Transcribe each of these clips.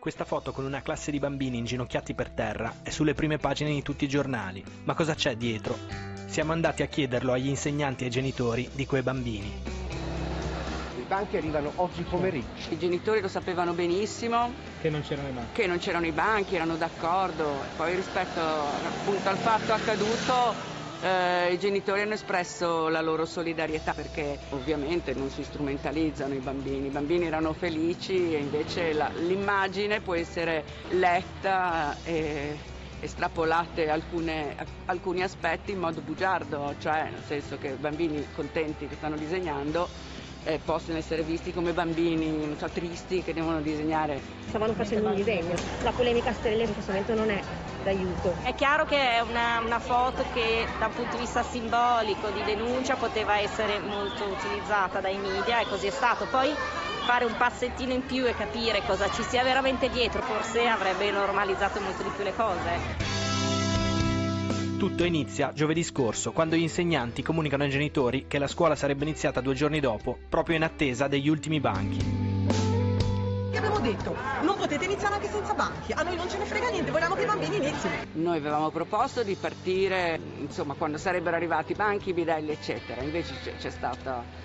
Questa foto con una classe di bambini inginocchiati per terra è sulle prime pagine di tutti i giornali. Ma cosa c'è dietro? Siamo andati a chiederlo agli insegnanti e ai genitori di quei bambini. I banchi arrivano oggi pomeriggio. I genitori lo sapevano benissimo. Che non c'erano i banchi. Che non c'erano i banchi, erano d'accordo. Poi rispetto appunto al fatto accaduto, i genitori hanno espresso la loro solidarietà perché ovviamente non si strumentalizzano i bambini erano felici e invece l'immagine può essere letta e estrapolate alcuni aspetti in modo bugiardo, cioè nel senso che bambini contenti che stanno disegnando possono essere visti come bambini, non so, tristi che devono disegnare. Stavano facendo un disegno, la polemica sterile in questo momento non è d'aiuto. È chiaro che è una foto che da un punto di vista simbolico, di denuncia, poteva essere molto utilizzata dai media e così è stato. Poi fare un passettino in più e capire cosa ci sia veramente dietro forse avrebbe normalizzato molto di più le cose. Tutto inizia giovedì scorso, quando gli insegnanti comunicano ai genitori che la scuola sarebbe iniziata 2 giorni dopo, proprio in attesa degli ultimi banchi. Ti abbiamo detto, non potete iniziare anche senza banchi, a noi non ce ne frega niente, vogliamo che i bambini inizino. Noi avevamo proposto di partire, insomma, quando sarebbero arrivati i banchi, i bidelli, eccetera, invece c'è stata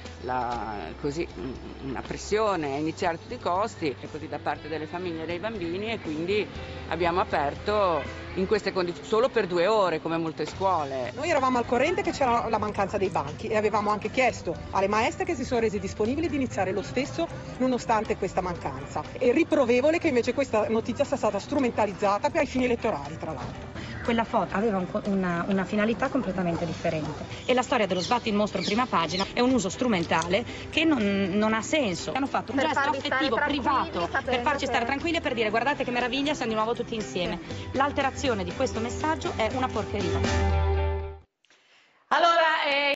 una pressione a iniziare a tutti i costi, e così da parte delle famiglie e dei bambini, e quindi abbiamo aperto in queste condizioni solo per 2 ore, come molte scuole. Noi eravamo al corrente che c'era la mancanza dei banchi e avevamo anche chiesto alle maestre che si sono rese disponibili di iniziare lo stesso nonostante questa mancanza. È riprovevole che invece questa notizia sia stata strumentalizzata per i fini elettorali, tra l'altro. Quella foto aveva una finalità completamente differente e la storia dello sbatti il mostro in prima pagina è un uso strumentale che non ha senso. Hanno fatto un gesto affettivo, privato, per farci stare tranquilli e per dire guardate che meraviglia, siamo di nuovo tutti insieme. L'alterazione di questo messaggio è una porcheria. Allora,